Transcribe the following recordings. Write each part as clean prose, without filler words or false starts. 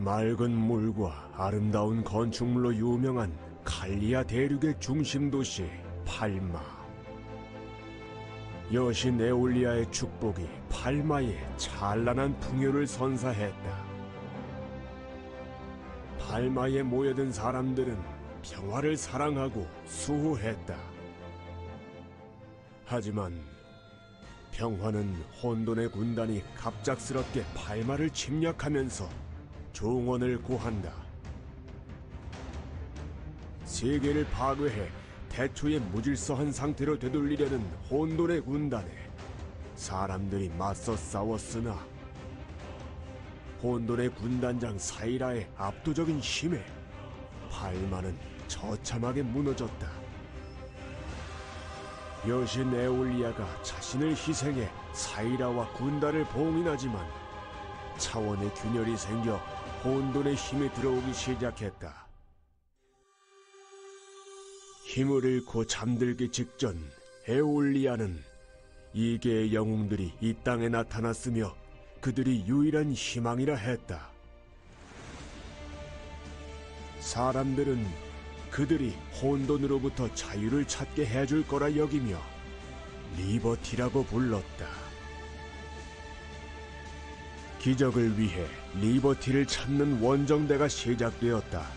맑은 물과 아름다운 건축물로 유명한 칼리아 대륙의 중심 도시 팔마. 여신 에올리아의 축복이 팔마에 찬란한 풍요를 선사했다. 팔마에 모여든 사람들은 평화를 사랑하고 수호했다. 하지만 평화는 혼돈의 군단이 갑작스럽게 팔마를 침략하면서 종언을 고한다. 세계를 파괴해 태초의 무질서한 상태로 되돌리려는 혼돈의 군단에 사람들이 맞서 싸웠으나 혼돈의 군단장 사이라의 압도적인 힘에 팔마는 처참하게 무너졌다. 여신 에올리아가 자신을 희생해 사이라와 군단을 봉인하지만 차원의 균열이 생겨 혼돈의 힘이 들어오기 시작했다. 힘을 잃고 잠들기 직전 에올리아는 이계의 영웅들이 이 땅에 나타났으며 그들이 유일한 희망이라 했다. 사람들은 그들이 혼돈으로부터 자유를 찾게 해줄 거라 여기며 리버티라고 불렀다. 기적을 위해 리버티를 찾는 원정대가 시작되었다.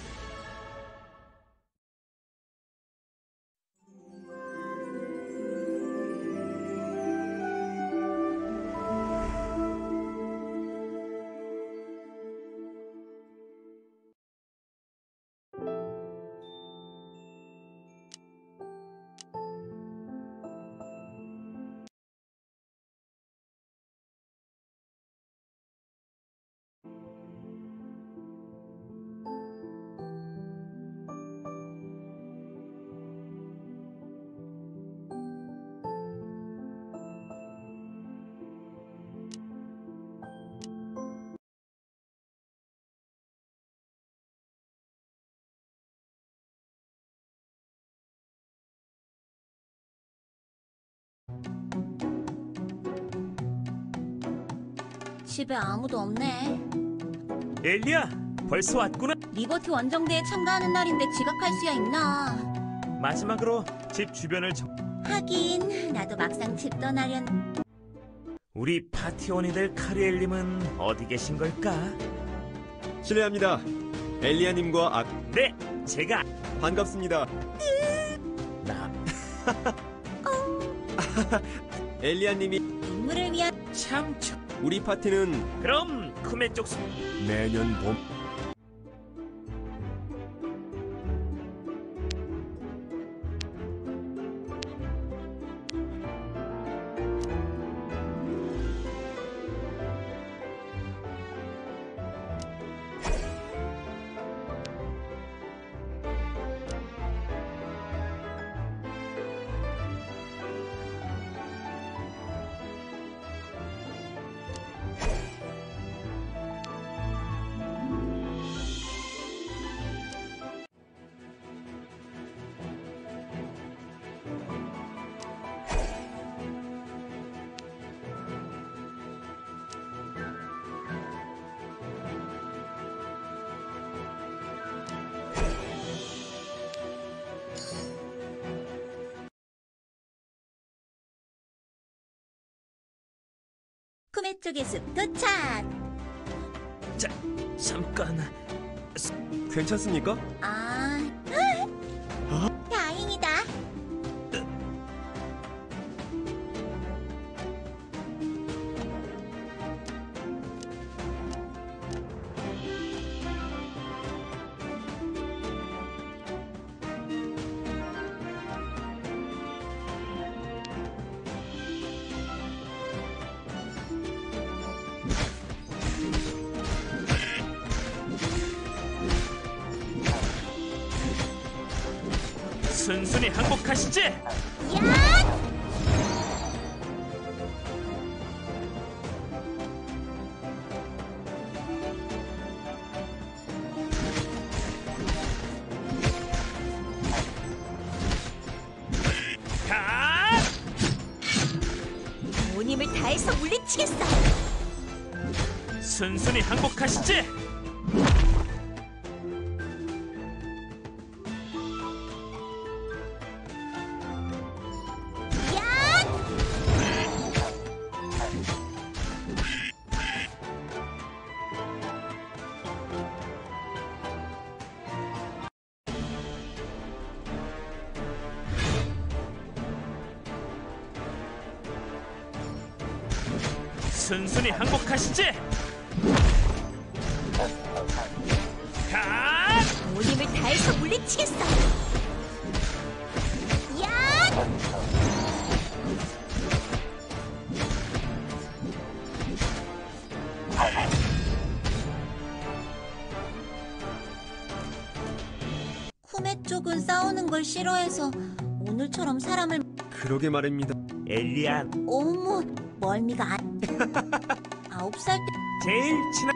집에 아무도 없네. 엘리야, 벌써 왔구나. 리버티 원정대에 참가하는 날인데 지각할 수야 있나. 마지막으로 집 주변을 하긴 나도 막상 집 떠나련. 우리 파티원이 될 카리엘님은 어디 계신 걸까? 실례합니다. 엘리아님과 네, 제가 반갑습니다. 나 엘리아님이 인물을 위한 참 우리 파티는 그럼 쿠메 쪽 내년 봄 쿠메 쪽의 숲 도착. 잠깐. 괜찮습니까? 다행이다. 순순히 항복하시지. 야! 가! 온 힘을 다해서 물리치겠어. 순순히 항복하시지. 순순히 항복하시지. 가! 온 힘을 다해서 물리치겠어. 야! 쿠메 쪽은 싸우는 걸 싫어해서 오늘처럼 사람을 그러게 말입니다. 엘리안, 어머 멀미가 안 9살 때 제일 친한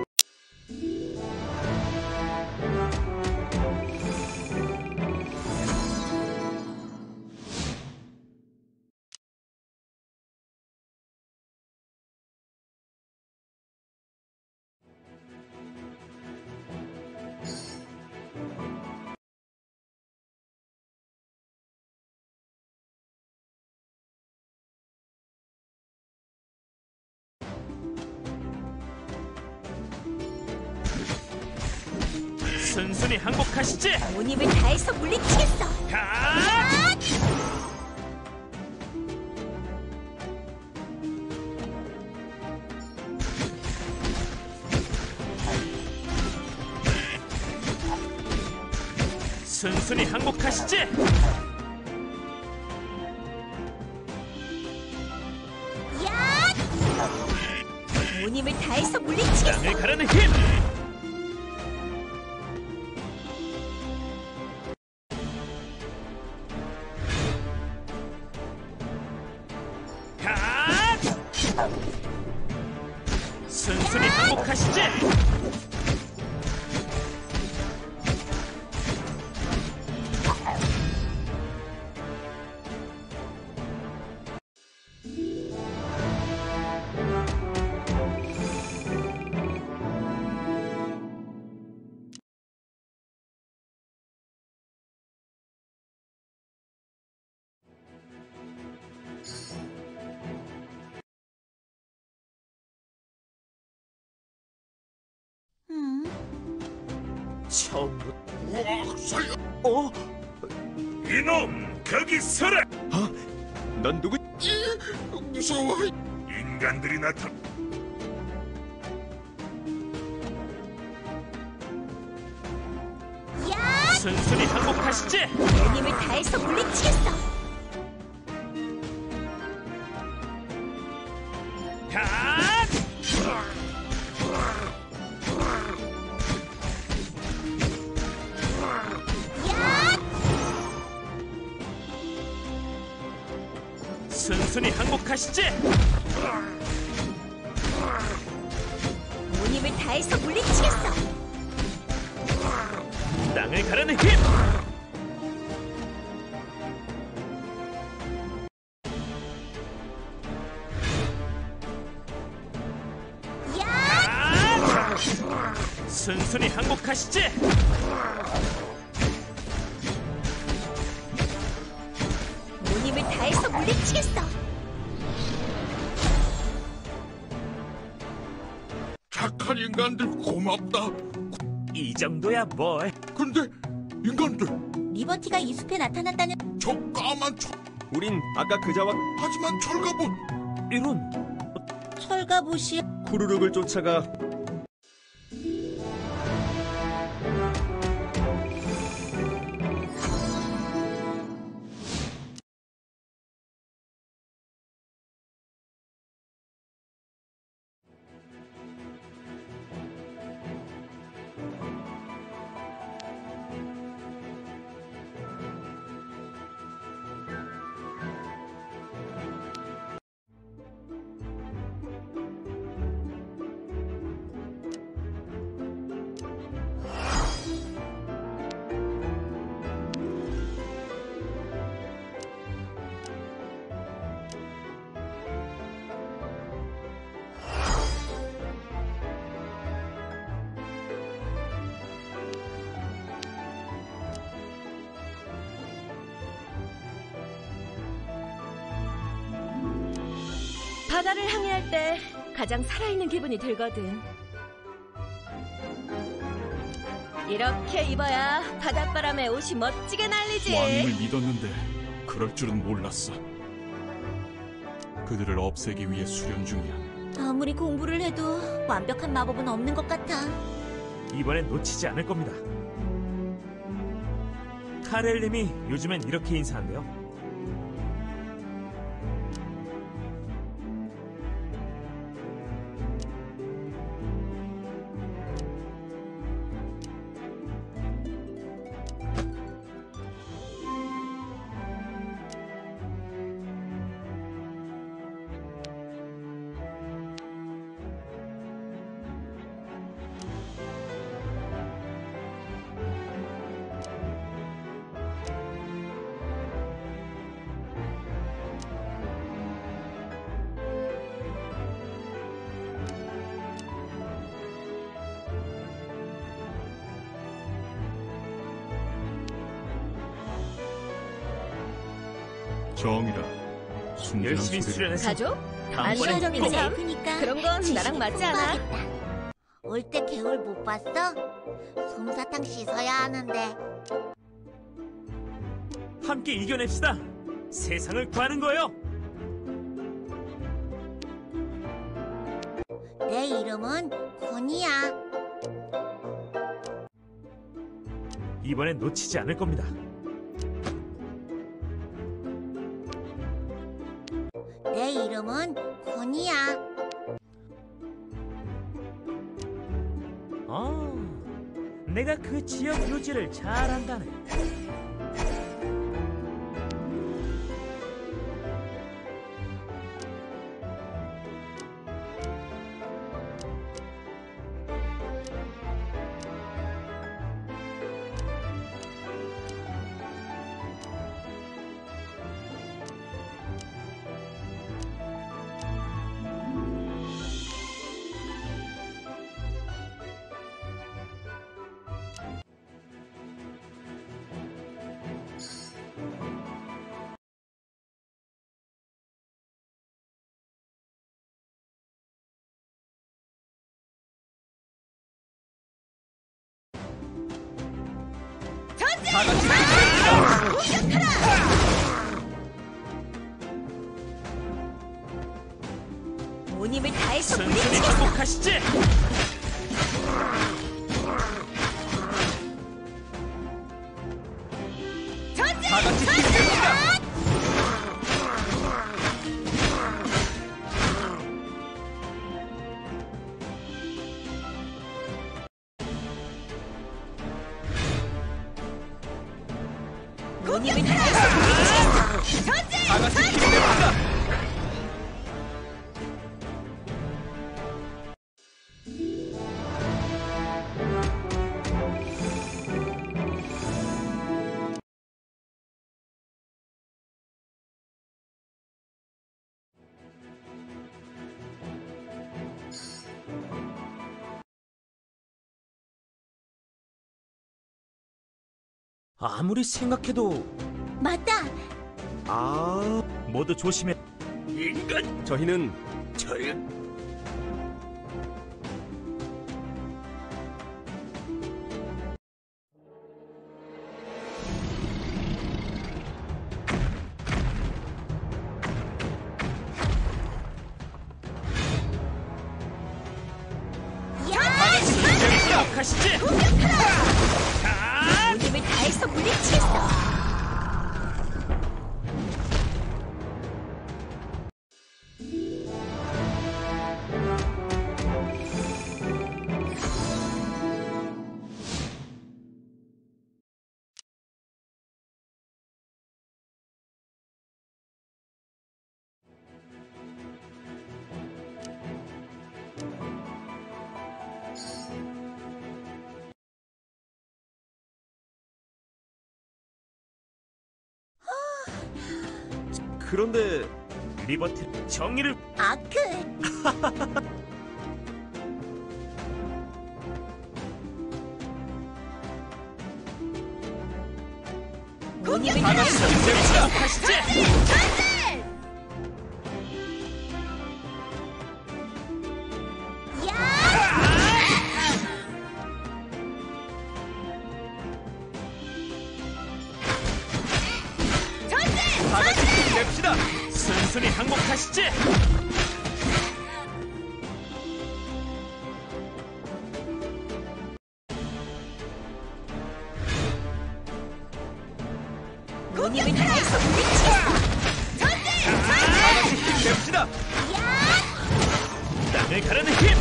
순순히 항복하시지. 온 힘을 다해서 물리치겠어. 가! 순순히 항복하시지. 야! 온 힘을 다해서 물리치겠어. 땅을 가르는 힘. 가! 순순히 항복하시지. 처음부터 이놈 거기 서라. 넌 누구? 무서워. 인간들이 나타. 야! 순순히 항복하시지. 온 힘을 다해서 물리치겠어. 가! 야! 순순히 항복하시지. 온 힘을 다해서 물리치겠어. 땅을 가르는 힘. 야! 순순히 항복하시지. 온 힘을 다해서 물리치겠어. 착한 인간들 고맙다. 이 정도야 뭘. 근데 인간들 리버티가 이 숲에 나타났다는 저 까만 우린 아까 그자와 하지만 철갑은 이런 철갑옷이 쿠르륵을 쫓아가 바다를 항해할 때 가장 살아있는 기분이 들거든. 이렇게 입어야 바닷바람에 옷이 멋지게 날리지. 왕님을 믿었는데 그럴 줄은 몰랐어. 그들을 없애기 위해 수련 중이야. 아무리 공부를 해도 완벽한 마법은 없는 것 같아. 이번엔 놓치지 않을 겁니다. 카렐님이 요즘엔 이렇게 인사한대요. 정이라 순진한 열심히 소리를 수련해서 가족? 다음번엔 안녕히 꼭 늙으니까 그런 건 나랑 맞지 않아? 올 때 개울 못 봤어? 솜사탕 씻어야 하는데. 함께 이겨냅시다. 세상을 구하는 거예요. 내 이름은 코니야. 이번엔 놓치지 않을 겁니다. 내 이름은 코니야. 내가 그 지역 유지를 잘 안다네. 온 힘을 다해서 순순히 부딪히겠어. 항복하시지. 온 힘을 다해서 아무리 생각해도 맞다. 아, 모두 조심해. 인간 저희는 저희 항복하시지. 온 힘을 다해서 부딪히겠어. 그런데 리버트 정의를 아크. 온 힘을 다해서 항복하시지. 다 같이 힘냅시다. 순순히 항복하시지. 온 힘을 다해서 물리치겠어. 다 같이 힘냅시다. 땅을 가르는 힘.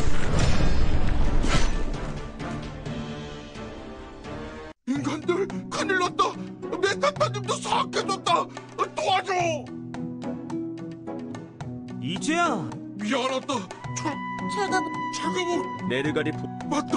인간들 큰일 났다. 메타타님도 사악해졌다. 도와줘. 이제야. 미안하다. 철갑 차가워. 네르가리 맞다.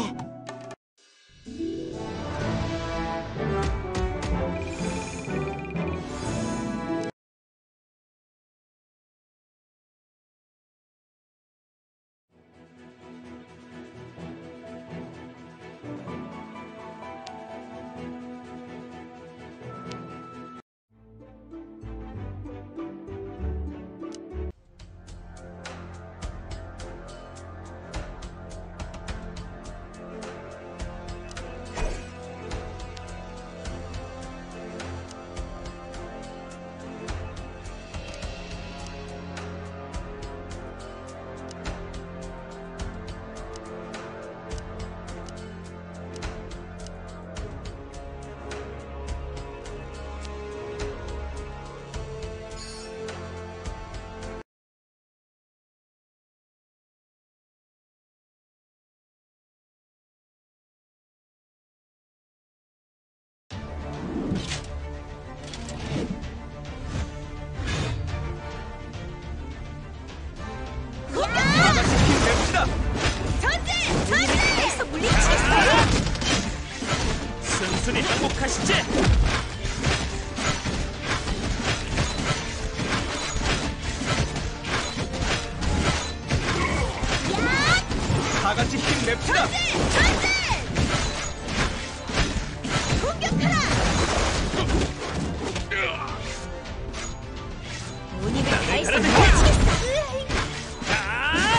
다 같이 힘냅시다. 온 힘을 다해서 물리치겠어. 순순히 항복하시지. 다 같이 힘냅시다. 온 힘을 다해서 가르는 힘. 물리치겠어. 아!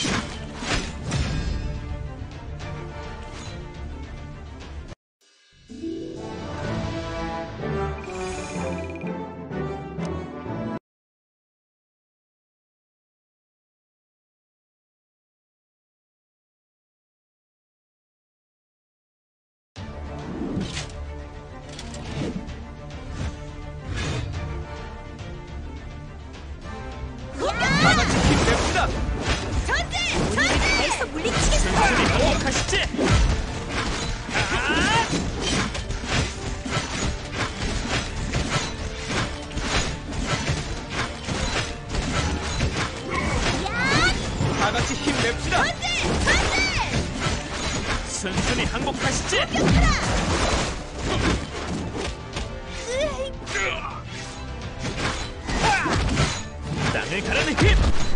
다 같이 힘냅시다. 온 힘을 다해서 물리치겠어. 순순히 항복하시지. 아! 다 같이 힘냅시다. 순순히 항복하시지. 땅을 가르는 힘.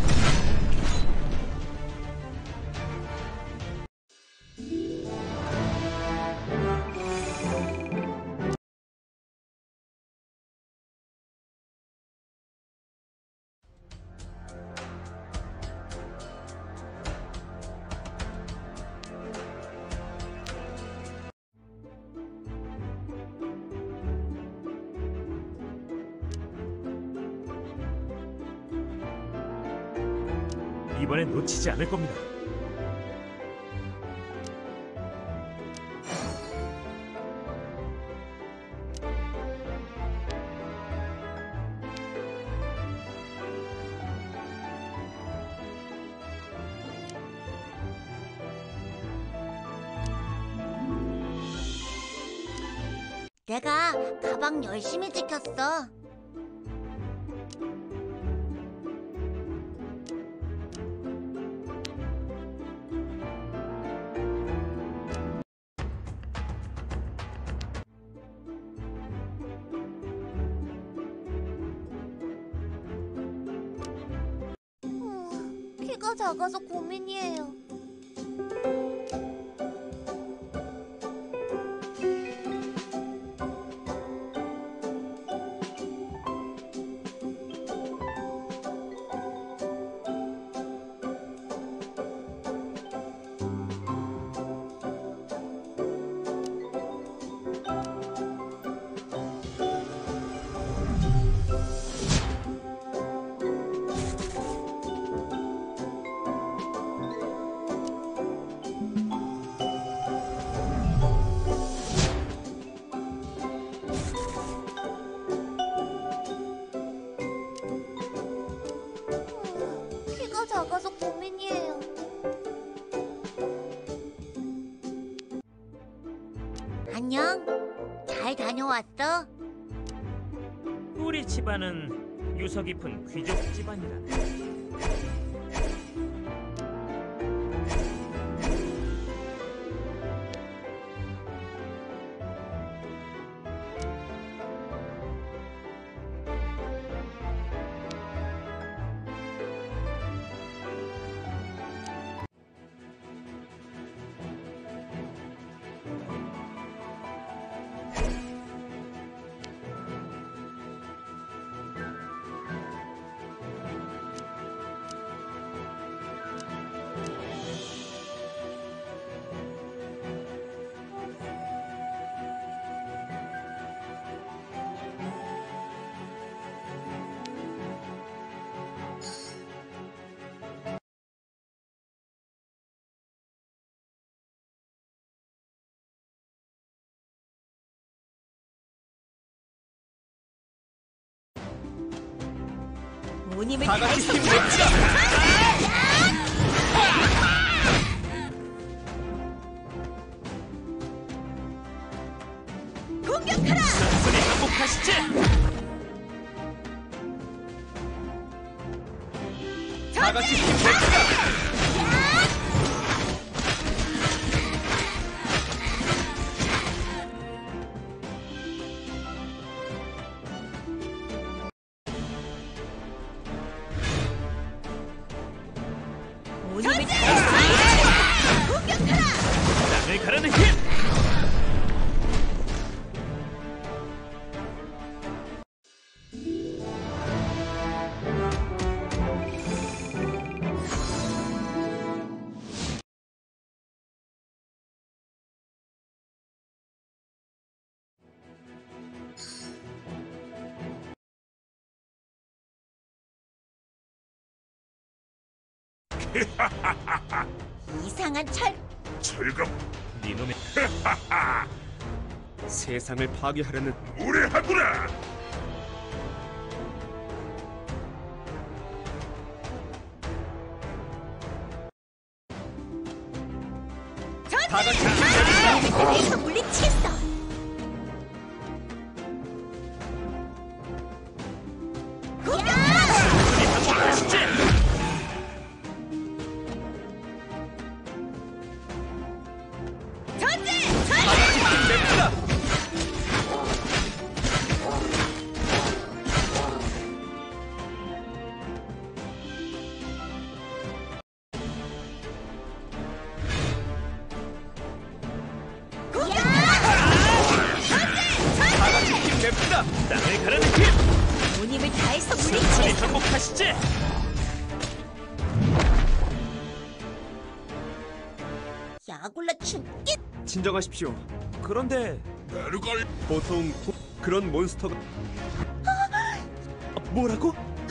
이번엔 놓치지 않을 겁니다. 내가 가방 열심히 지켰어. 키가 작아서 고민이에요. 우리 집안은 유서 깊은 귀족 집안이라. 온 힘을 다해서 물리치겠어. 공격하라. 순순히 항복하시지. 다 같이 힘냅시다. 온 힘을 다해서 공격하라. 땅을 가르는 힘. 이상한 철. 철갑 니놈의 세상을 파괴하려는 무례하구나. 다 같이 다해서 물리치겠어. 순순히 항복하시지. 힘냅시다. 다 같이 힘냅시다. 땅을 가르는 힘. 온 힘을 다해서 순순히 물리치겠어. 항복하시지. 야굴러 죽겠. 진정하십시오. 그런데 베르갈 보통 그런 몬스터가 뭐라고?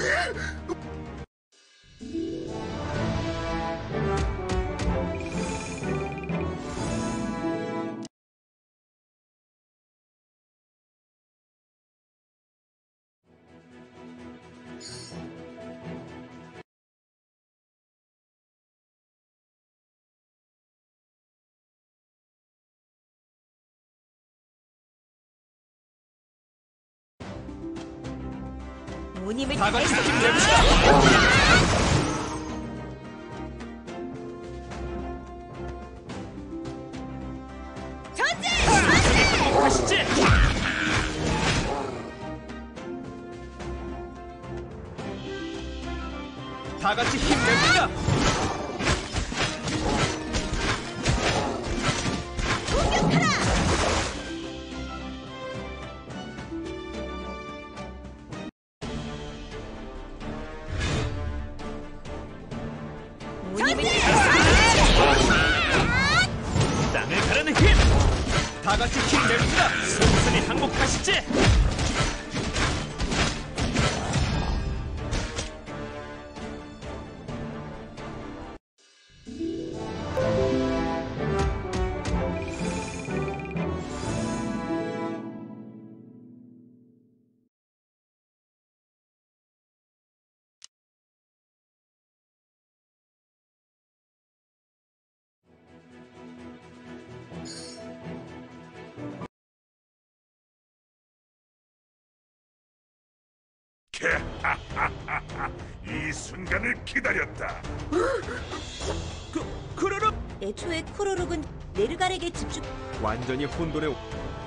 온 힘을 다 같이 다해서 힘냅시다. 순순히 항복하시지. 다 같이 힘냅시다. 온 힘을 다해서 땅을 가르는 힘. 다 같이 힘냅시다. 순순히 항복하시지. 이 순간을 기다렸다. 크로로 애초에 코로룩은 네르갈에게 집중. 완전히 혼돈에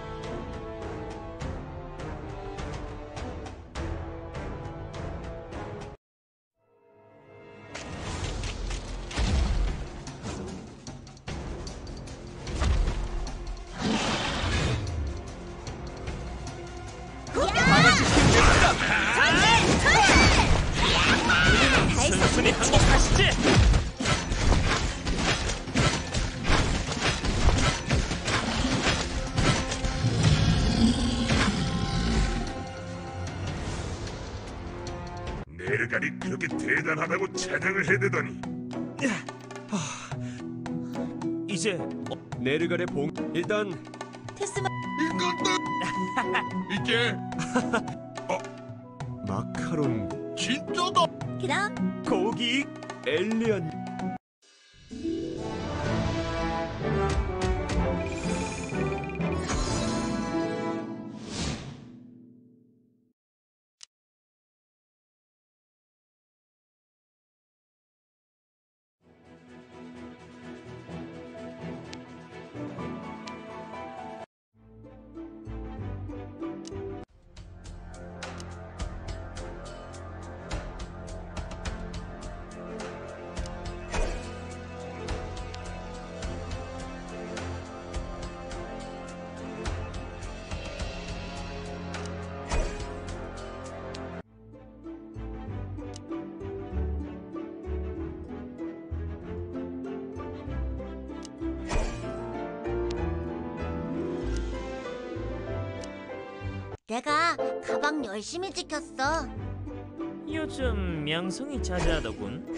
순순히 항복하시지. 네르갈이 그렇게 대단하다고 찬양을 해대더니 이제 네르갈의 봉 일단 테스마 이게 마카롱 진짜다. 그럼 고기 엘리언 내가 가방 열심히 지켰어. 요즘 명성이 자자하더군.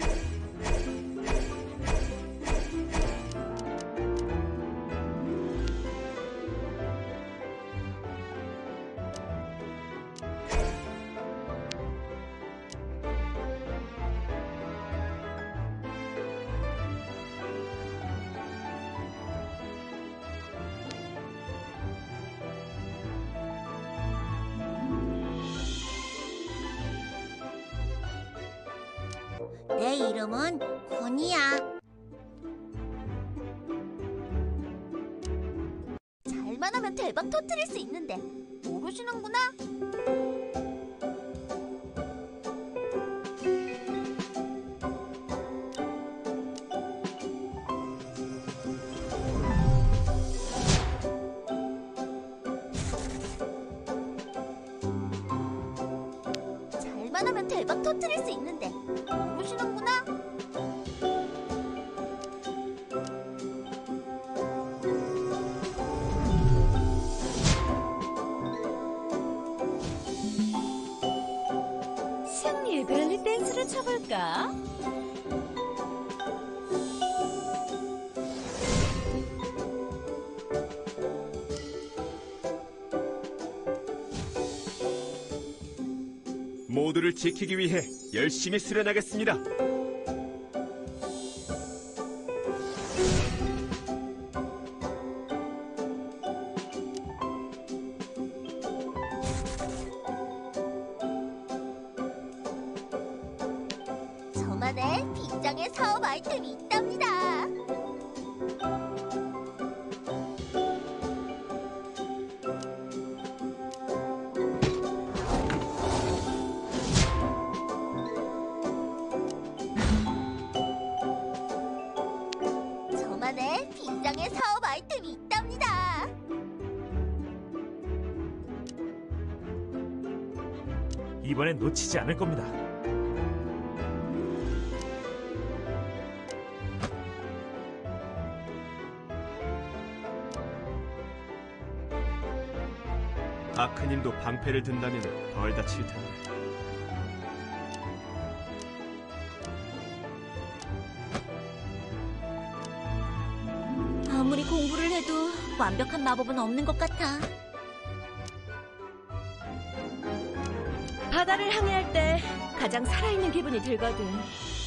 내 이름은 코니야. 잘만 하면 대박 터뜨릴 수 있는데 모르시는구나. 잘만 하면 대박 터뜨릴 수 있는데 모르시는구나. 승리의 벨리 댄스를 쳐볼까? 모두를 지키기 위해 열심히 수련하겠습니다. 저만의 빗장의 사업 아이템이 있답니다. 저만의 빗장의 사업 아이템이 있답니다. 이번엔 놓치지 않을 겁니다. 아크님도 방패를 든다면 덜 다칠 텐데. 아무리 공부를 해도 완벽한 마법은 없는 것 같아. 바다를 항해할 때 가장 살아있는 기분이 들거든.